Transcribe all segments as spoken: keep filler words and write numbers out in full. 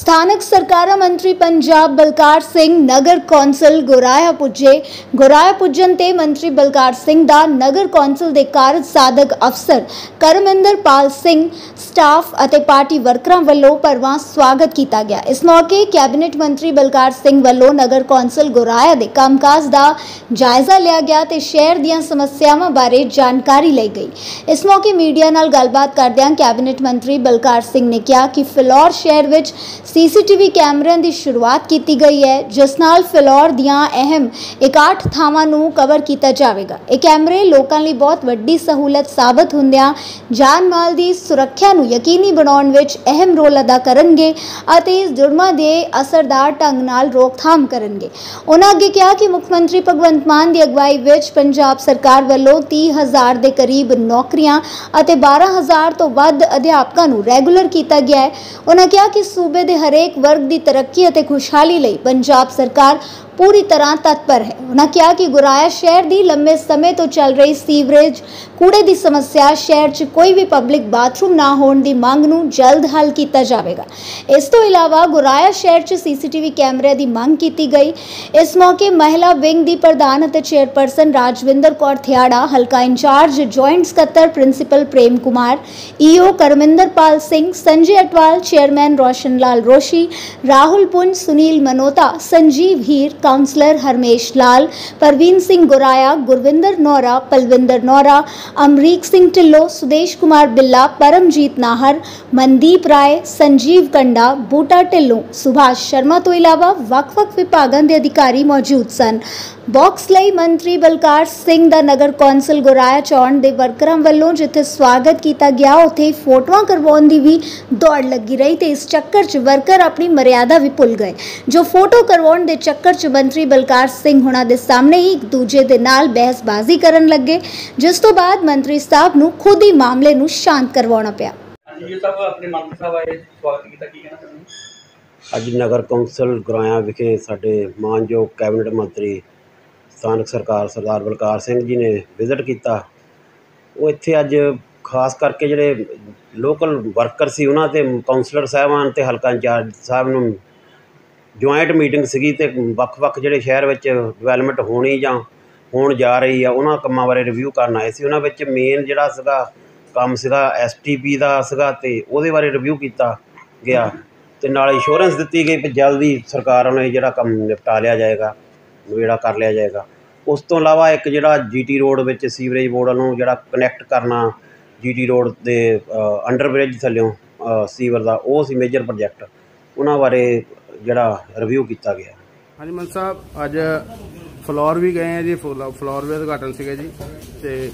ਸਥਾਨਕ ਸਰਕਾਰਾਂ ਮੰਤਰੀ ਪੰਜਾਬ ਬਲਕਾਰ ਸਿੰਘ ਨਗਰ ਕੌਂਸਲ ਗੁਰਾਇਆ ਪੁੱਜੇ। ਗੁਰਾਇਆ ਪੁੱਜਣ ਤੇ ਮੰਤਰੀ ਬਲਕਾਰ ਸਿੰਘ ਦਾ ਨਗਰ ਕੌਂਸਲ ਦੇ ਕਾਰਜ ਸਾਧਕ ਅਫਸਰ ਕਰਮਿੰਦਰ ਪਾਲ ਸਿੰਘ, ਸਟਾਫ ਅਤੇ ਪਾਰਟੀ ਵਰਕਰਾਂ ਵੱਲੋਂ ਭਰਵਾਂ ਸਵਾਗਤ ਕੀਤਾ ਗਿਆ। ਇਸ ਮੌਕੇ ਕੈਬਨਿਟ ਮੰਤਰੀ ਬਲਕਾਰ ਸਿੰਘ ਵੱਲੋਂ ਨਗਰ ਕੌਂਸਲ ਗੁਰਾਇਆ ਦੇ ਕੰਮਕਾਜ ਦਾ ਜਾਇਜ਼ਾ ਲਿਆ ਗਿਆ ਤੇ ਸ਼ਹਿਰ ਦੀਆਂ ਸਮੱਸਿਆਵਾਂ ਬਾਰੇ ਜਾਣਕਾਰੀ ਲਈ ਗਈ। ਇਸ ਮੌਕੇ ਮੀਡੀਆ ਨਾਲ ਗੱਲਬਾਤ ਕਰਦਿਆਂ ਕੈਬਨਿਟ ਮੰਤਰੀ ਬਲਕਾਰ ਸਿੰਘ ਨੇ ਕਿਹਾ ਕਿ ਫਿਲੌਰ ਸ਼ਹਿਰ ਵਿੱਚ सीसीटीवी कैमरिਆਂ ਦੀ ਸ਼ੁਰੂਆਤ ਕੀਤੀ ਗਈ ਹੈ, ਜਿਸ ਨਾਲ ਫਿਲੌਰ ਦੀਆਂ ਅਹਿਮ ਇਕਾਹਠ ਥਾਵਾਂ ਨੂੰ ਕਵਰ ਕੀਤਾ ਜਾਵੇਗਾ। ਇਹ ਕੈਮਰੇ ਲੋਕਾਂ ਲਈ ਬਹੁਤ ਵੱਡੀ ਸਹੂਲਤ ਸਾਬਤ ਹੁੰਦਿਆਂ ਜਾਨ ਮਾਲ ਦੀ ਸੁਰੱਖਿਆ ਨੂੰ ਯਕੀਨੀ ਬਣਾਉਣ ਵਿੱਚ ਅਹਿਮ ਰੋਲ ਅਦਾ ਕਰਨਗੇ ਅਤੇ ਇਸ ਜੁਰਮਾਂ ਦੇ ਅਸਰਦਾਰ ਢੰਗ ਨਾਲ ਰੋਕਥਾਮ ਕਰਨਗੇ। ਉਹਨਾਂ ਅੱਗੇ ਕਿਹਾ ਕਿ ਮੁੱਖ ਮੰਤਰੀ ਭਗਵੰਤ ਮਾਨ ਦੀ ਅਗਵਾਈ ਵਿੱਚ ਪੰਜਾਬ ਸਰਕਾਰ ਵੱਲੋਂ ਤੀਹ ਹਜ਼ਾਰ ਦੇ ਕਰੀਬ ਨੌਕਰੀਆਂ ਅਤੇ ਬਾਰਾਂ ਹਜ਼ਾਰ ਤੋਂ ਵੱਧ ਅਧਿਆਪਕਾਂ ਨੂੰ ਰੈਗੂਲਰ ਕੀਤਾ ਗਿਆ ਹੈ। ਉਹਨਾਂ ਕਿਹਾ ਕਿ ਸੂਬੇ ਦੇ ਹਰੇਕ वर्ग की तरक्की और खुशहाली लई पंजाब सरकार पूरी तरह तत्पर है। उन्होंने कहा कि गुराया शहर की लंबे समय तो चल रही सीवरेज कूड़े की समस्या, शहर च कोई भी पब्लिक बाथरूम ना होने की मांग नूं जल्द हल किया जाएगा। इस तो इलावा गुराया शहर च सीसीटीवी कैमरे की मांग की गई। इस मौके महिला विंग की प्रधान और चेयरपर्सन राजविंदर कौर थियाड़ा, हल्का इंचार्ज जॉइंट सकत्तर principal Prem Kumar, EO Karminder Pal Singh, Sanjay Atwal, chairman Roshan Lal Roshi, Rahul Punj, Sunil Manota, Sanjeev Heer, councillor Harmesh Lal, Parveen Singh Guraya, Gurvinder Naura, Palvinder Naura, Amrik Singh Dhillon, Sudesh Kumar Billa, Paramjit Nahar, Mandeep राय, संजीव कंडा, बूटा ढिल्लो, सुभाष शर्मा तो इलावा वख-वख विभागां दे अधिकारी मौजूद सन। बॉक्स ਲਈ ਮੰਤਰੀ ਬਲਕਾਰ ਸਿੰਘ ਦਾ ਨਗਰ ਕੌਂਸਲ ਗੁਰਾਇਆ ਚੌਣ ਦੇ ਵਰਕਰਾਂ ਵੱਲੋਂ ਜਿੱਥੇ ਸਵਾਗਤ ਕੀਤਾ ਗਿਆ, ਉੱਥੇ ਫੋਟੋਆਂ ਕਰਵਾਉਣ ਦੀ ਵੀ ਦੌੜ ਲੱਗੀ ਰਹੀ ਤੇ ਇਸ ਚੱਕਰ 'ਚ ਵਰਕਰ ਆਪਣੀ ਮਰਿਆਦਾ ਵੀ ਭੁੱਲ ਗਏ, ਜੋ ਫੋਟੋ ਕਰਵਾਉਣ ਦੇ ਚੱਕਰ 'ਚ ਮੰਤਰੀ ਬਲਕਾਰ ਸਿੰਘ ਹੁਣਾਂ ਦੇ ਸਾਹਮਣੇ ਹੀ ਇੱਕ ਦੂਜੇ ਦੇ ਨਾਲ ਬਹਿਸਬਾਜ਼ੀ ਕਰਨ ਲੱਗੇ, ਜਿਸ ਤੋਂ ਬਾਅਦ ਮੰਤਰੀ ਸਾਹਿਬ ਨੂੰ ਖੁਦ ਹੀ ਮਾਮਲੇ ਨੂੰ ਸ਼ਾਂਤ ਕਰਵਾਉਣਾ ਪਿਆ। ਜੀ ਸਾਹਿਬ ਆਪਣੇ ਮੰਤਰੀ ਸਾਹਿਬ ਆਏ, ਸਵਾਗਤ ਕੀਤਾ, ਕੀ ਕਹਿਣਾ ਚਾਹੁੰਦੇ? ਅੱਜ ਨਗਰ ਕੌਂਸਲ ਗੁਰਾਇਆ ਵਿਖੇ ਸਾਡੇ ਮਾਨਯੋਗ ਕੈਬਨਿਟ ਮੰਤਰੀ ਸਥਾਨਕ ਸਰਕਾਰ ਸਰਦਾਰ ਬਲਕਾਰ ਸਿੰਘ ਜੀ ਨੇ ਵਿਜ਼ਿਟ ਕੀਤਾ। ਉਹ ਇੱਥੇ ਅੱਜ ਖਾਸ ਕਰਕੇ ਜਿਹੜੇ ਲੋਕਲ ਵਰਕਰ ਸੀ ਉਹਨਾਂ ਤੇ ਕਾਉਂਸਲਰ ਸਾਹਿਬਾਨ ਤੇ ਹਲਕਾ ਇੰਚਾਰਜ ਸਾਹਿਬ ਨੂੰ ਜੁਆਇੰਟ ਮੀਟਿੰਗ ਸੀਗੀ ਤੇ ਵੱਖ-ਵੱਖ ਜਿਹੜੇ ਸ਼ਹਿਰ ਵਿੱਚ ਡਿਵੈਲਪਮੈਂਟ ਹੋਣੀ ਜਾਂ ਹੋਣ ਜਾ ਰਹੀ ਆ ਉਹਨਾਂ ਕੰਮਾਂ ਬਾਰੇ ਰਿਵਿਊ ਕਰਨ ਆਏ ਸੀ। ਉਹਨਾਂ ਵਿੱਚ ਮੇਨ ਜਿਹੜਾ ਸੀਗਾ ਕੰਮ ਸੀਗਾ ਐਸ ਟੀ ਪੀ ਦਾ ਸੀਗਾ ਤੇ ਉਹਦੇ ਬਾਰੇ ਰਿਵਿਊ ਕੀਤਾ ਗਿਆ ਤੇ ਨਾਲ ਇੰਸ਼ੋਰੈਂਸ ਦਿੱਤੀ ਗਈ ਕਿ ਜਲਦੀ ਸਰਕਾਰ ਨੇ ਜਿਹੜਾ ਕੰਮ ਨਿਪਟਾ ਲਿਆ ਜਾਏਗਾ, ਨਵੇੜਾ ਕਰ ਲਿਆ ਜਾਏਗਾ। ਉਸ ਤੋਂ ਇਲਾਵਾ ਇੱਕ ਜਿਹੜਾ ਜੀ ਟੀ ਰੋਡ ਵਿੱਚ ਸੀਵਰੇਜ ਬੋਰਡ ਨੂੰ ਜਿਹੜਾ ਕਨੈਕਟ ਕਰਨਾ ਜੀ ਟੀ ਰੋਡ ਦੇ ਅੰਡਰ ਬ੍ਰਿਜ ਥੱਲਿਓਂ ਸੀਵਰ ਦਾ, ਉਹ ਸੀ ਮੇਜਰ ਪ੍ਰੋਜੈਕਟ, ਉਹਨਾਂ ਬਾਰੇ ਜਿਹੜਾ ਰਿਵਿਊ ਕੀਤਾ ਗਿਆ। ਹਾਂਜੀ ਮੰਤਰੀ ਸਾਹਿਬ, ਅੱਜ ਫਲੋਰ ਵੀ ਗਏ ਆ ਜੀ, ਫਲੋਰ ਵੀ ਉਦਘਾਟਨ ਸੀਗਾ ਜੀ ਤੇ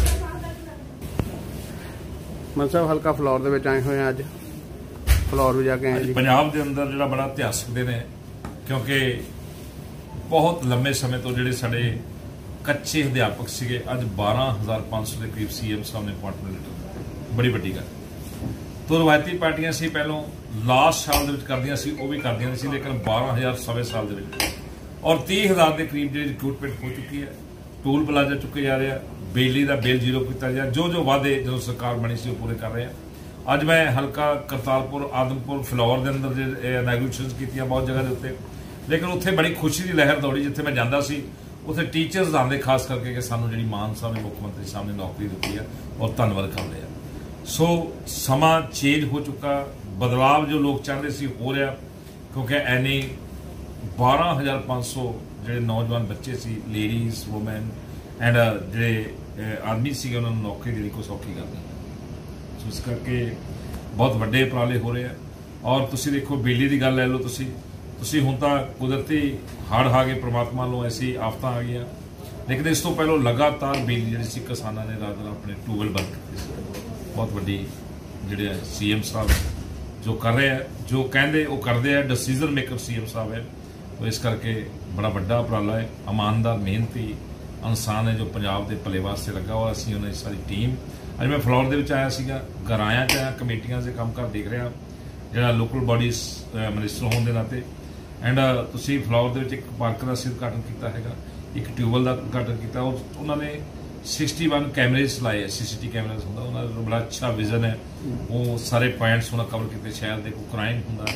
ਮੰਤਰੀ ਸਾਹਿਬ ਹਲਕਾ ਫਲੋਰ ਦੇ ਵਿੱਚ ਆਏ ਹੋਏ ਆ, ਅੱਜ ਫਲੋਰ ਵੀ ਜਾ ਕੇ ਆਏ ਜੀ। ਪੰਜਾਬ ਦੇ ਅੰਦਰ ਜਿਹੜਾ ਬੜਾ ਇਤਿਹਾਸਕ ਦਿਨ ਹੈ, ਕਿਉਂਕਿ ਬਹੁਤ ਲੰਮੇ ਸਮੇਂ ਤੋਂ ਜਿਹੜੇ ਸਾਡੇ ਕੱਚੇ ਅਧਿਆਪਕ ਸੀਗੇ, ਅੱਜ ਬਾਰਾਂ ਹਜ਼ਾਰ ਪੰਜ ਸੌ ਦੇ ਕਰੀਬ ਸੀ ਐਮ ਸਾਹਿਬ ਨੇ ਅਪਾਇੰਟਮੈਂਟ ਦਿੱਤੀ, ਬੜੀ ਵੱਡੀ ਗੱਲ। ਤੋਂ ਰਵਾਇਤੀ ਪਾਰਟੀਆਂ ਸੀ ਪਹਿਲੋਂ ਲਾਸਟ ਸਾਲ ਦੇ ਵਿੱਚ ਕਰਦੀਆਂ ਸੀ, ਉਹ ਵੀ ਕਰਦੀਆਂ ਸੀ, ਲੇਕਿਨ ਬਾਰਾਂ ਹਜ਼ਾਰ ਸਵੇ ਸਾਲ ਦੇ ਵਿੱਚ ਔਰ ਤੀਹ ਹਜ਼ਾਰ ਦੇ ਕਰੀਬ ਜਿਹੜੀ ਰਿਕਰੂਟਮੈਂਟ ਹੋ ਚੁੱਕੀ ਹੈ। ਟੂਲ ਪਲਾਜ਼ਾ ਚੁੱਕੇ ਜਾ ਰਿਹਾ, ਬਿਜਲੀ ਦਾ ਬਿੱਲ ਜ਼ੀਰੋ ਕੀਤਾ ਜਾ, ਜੋ ਜੋ ਵਾਅਦੇ ਜਦੋਂ ਸਰਕਾਰ ਬਣੀ ਸੀ ਉਹ ਪੂਰੇ ਕਰ ਰਹੇ ਆ। ਅੱਜ ਮੈਂ ਹਲਕਾ ਕਰਤਾਰਪੁਰ, ਆਦਮਪੁਰ, ਫਿਲੌਰ ਦੇ ਅੰਦਰ ਜੇ ਇਨੈਗੂਰੇਸ਼ਨਸ ਕੀਤੀਆਂ ਬਹੁਤ ਜਗ੍ਹਾ ਦੇ ਉੱਤੇ, ਲੇਕਿਨ ਉੱਥੇ ਬੜੀ ਖੁਸ਼ੀ ਦੀ ਲਹਿਰ ਦੌੜੀ। ਜਿੱਥੇ ਮੈਂ ਜਾਂਦਾ ਸੀ ਉੱਥੇ ਟੀਚਰਸ ਆਉਂਦੇ ਖਾਸ ਕਰਕੇ ਕਿ ਸਾਨੂੰ ਜਿਹੜੀ ਮਾਨ ਸਾਹਿਬ ਨੇ ਮੁੱਖ ਮੰਤਰੀ ਸਾਹਿਬ ਨੇ ਨੌਕਰੀ ਦਿੱਤੀ ਆ ਔਰ ਧੰਨਵਾਦ ਕਰਦੇ ਆ। ਸੋ ਸਮਾਂ ਚੇਂਜ ਹੋ ਚੁੱਕਾ, ਬਦਲਾਵ ਜੋ ਲੋਕ ਚਾਹੁੰਦੇ ਸੀ ਹੋ ਰਿਹਾ, ਕਿਉਂਕਿ ਐਨੀ ਬਾਰਾਂ ਹਜ਼ਾਰ ਪੰਜ ਸੌ ਜਿਹੜੇ ਨੌਜਵਾਨ ਬੱਚੇ ਸੀ, ਲੇਡੀਜ਼, ਵੂਮੈਨ ਐਂਡ ਜਿਹੜੇ ਆਦਮੀ ਸੀਗੇ, ਉਹਨਾਂ ਨੂੰ ਨੌਕਰੀ ਜਿਹੜੀ ਕੋਈ ਸੌਖੀ ਕਰਨੀ। ਸੋ ਇਸ ਕਰਕੇ ਬਹੁਤ ਵੱਡੇ ਉਪਰਾਲੇ ਹੋ ਰਹੇ ਆ। ਔਰ ਤੁਸੀਂ ਦੇਖੋ ਬਿਜਲੀ ਦੀ ਗੱਲ ਲੈ ਲਓ, ਤੁਸੀਂ ਤੁਸੀਂ ਹੁਣ ਤਾਂ ਕੁਦਰਤੀ ਹੜ੍ਹ ਆ ਗਏ, ਪ੍ਰਮਾਤਮਾ ਵੱਲੋਂ ਐਸੀ ਆਫਤਾਂ ਆ ਗਈਆਂ, ਲੇਕਿਨ ਇਸ ਤੋਂ ਪਹਿਲਾਂ ਲਗਾਤਾਰ ਬਿਜਲੀ ਜਿਹੜੀ ਸੀ ਕਿਸਾਨਾਂ ਨੇ ਰਾਤ ਰਾਤ ਆਪਣੇ ਟਿਊਬਵੈੱਲ ਬੰਦ ਕੀਤੇ ਸੀ। ਬਹੁਤ ਵੱਡੀ ਜਿਹੜੇ ਸੀ ਐਮ ਸਾਹਿਬ ਜੋ ਕਰ ਰਹੇ ਆ, ਜੋ ਕਹਿੰਦੇ ਉਹ ਕਰਦੇ ਆ, ਡਿਸੀਜ਼ਨ ਮੇਕਰ ਸੀ ਐਮ ਸਾਹਿਬ ਹੈ। तो इस करके बड़ा वड्डा उपराला है, ईमानदार मेहनती इंसान है जो पंजाब के भले वास्ते लगा हुआ। असीं उन्हें सारी टीम अज मैं फलौर दे विच आया सीगा, गराया च आया, कमेटियां से काम कर देख रहा जिहड़ा लोकल बॉडीज मिनिस्टर होने के नाते। एंड तुसीं फलौर दे विच एक पार्क का असीं उद्घाटन किया है, एक ट्यूबवैल का उद्घाटन किया और उन्होंने सिक्सटी वन कैमरेज लाए, सी सी टी कैमरेज होंगे, उन्होंने बड़ा अच्छा विजन है, वो सारे पॉइंट्स उन्हें कवर किए, शहर के कोई क्राइम होंगे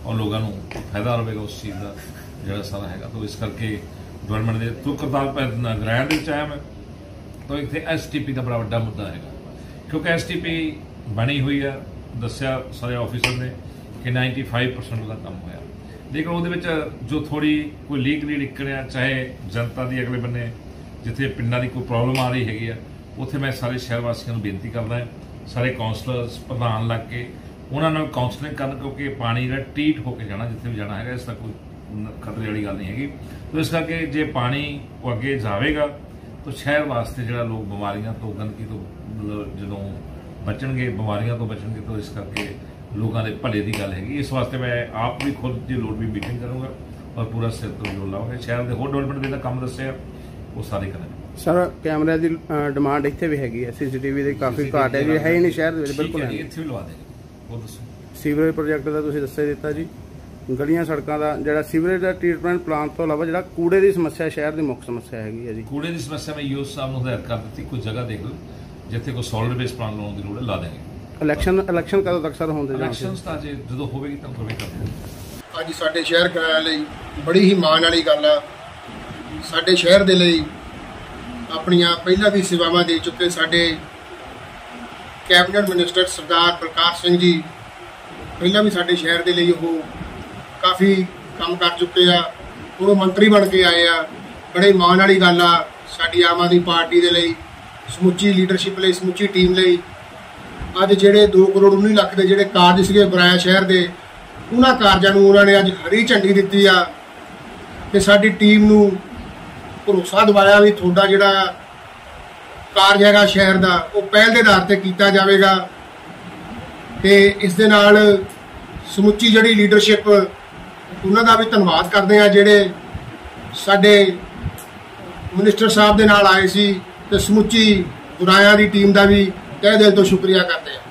और लोगों को फायदा होगा उस चीज़ का जोड़ा सारा है। तो इस करके गवर्नमेंट के थ्रू करतारपुर ग्रांट के आया मैं, तो इतने एस टी पी का बड़ा वड्डा मुद्दा है, क्योंकि एस टी पी बनी हुई है, दसिया सारे ऑफिसर ने कि नाइनटी फाइव परसेंट का काम होया, लेकिन वो जो थोड़ी कोई लीक लीड निकलिया, चाहे जनता की अगले बन्ने जिथे पिंडा की कोई प्रॉब्लम आ रही हैगी आ, उत्थे मैं सारे शहर वासियों बेनती करदा है, सारे काउंसलर्स प्रधान लग के उन्होंने काउंसलिंग कर, क्योंकि पानी का ट्रीट होकर जाना जिथे भी जाना है, इसका कोई खतरे वाली गल नहीं हैगी। तो इस करके जे पानी वो अगे जाएगा तो शहर वास्ते जो लोग बीमारियां तो गंदगी तो मतलब जो बचणगे, बीमारियां तो बचणगे, तो इस करके लोगों के भले की गल हैगी। इस वास्ते मैं आप भी खुद जो लोड़ भी मीटिंग करूँगा और पूरा सिर तो जोर लाऊंगा, शहर के होर डेवलपमेंट का काम दस्या वो सारे करेंगे। सर कैमरे की डिमांड इतने भी हैगी है, सी सी टी वी की काफ़ी घाट है जी, है ही नहीं शहर बिल्कुल है, इतने भी लवा देंगे। वो दसो सीवरेज प्रोजेक्ट का तुसीं दस्सिया दिता जी, गलियां सड़कों का जो सीवरेज का ट्रीटमेंट प्लांट तो इलावा जो कूड़े की समस्या शहर की मुख्य समस्या हैगी है जी। कूड़े की समस्या मैं यूओ साहब को हदायत कर दी, कोई जगह देख लो जिथे कोई सॉलिड वेस्ट प्लांट लाने की लोड़ है, ला देंगे। इलैक्शन इलैक्शन कदों तक सर होंगे? इलैक्शन तो अजे जो होगी तो कभी कर देंगे। अज साडे शहर किराया लई बड़ी ही माण वाली गल आ, साडे शहर दे लई अपनियां पहला भी सेवावां दे चुके साडे कैबिनेट मिनिस्टर सरदार बलकार सिंह जी, पहला भी साडे शहर दे लई वो काफ़ी काम कर चुके आ, वो मंत्री बन के आए आ। बड़े माण वाली गल आ साडी आम आदमी पार्टी दे लई, समुची लीडरशिप लई, समुची टीम लई। अज जिहड़े दो करोड़ उन्नी लख के जिहड़े कारज सीगे गुराया शहर दे, उन्हां कारजां नूं उन्हां ने अज हरी झंडी दित्ती आ ते साडी टीम नूं भरोसा दवाया भी थोड़ा जिहड़ा कारज हैगा शहर का वो पहल के आधार पर किया जाएगा। तो इस दे नाल समुची जिहड़ी लीडरशिप उन्हां दा भी धन्नवाद करते हैं, जिहड़े साडे मिनिस्टर साहब दे नाल आए सी, ते समुची गुराया की टीम का भी तहे दिल तो शुक्रिया करते हैं।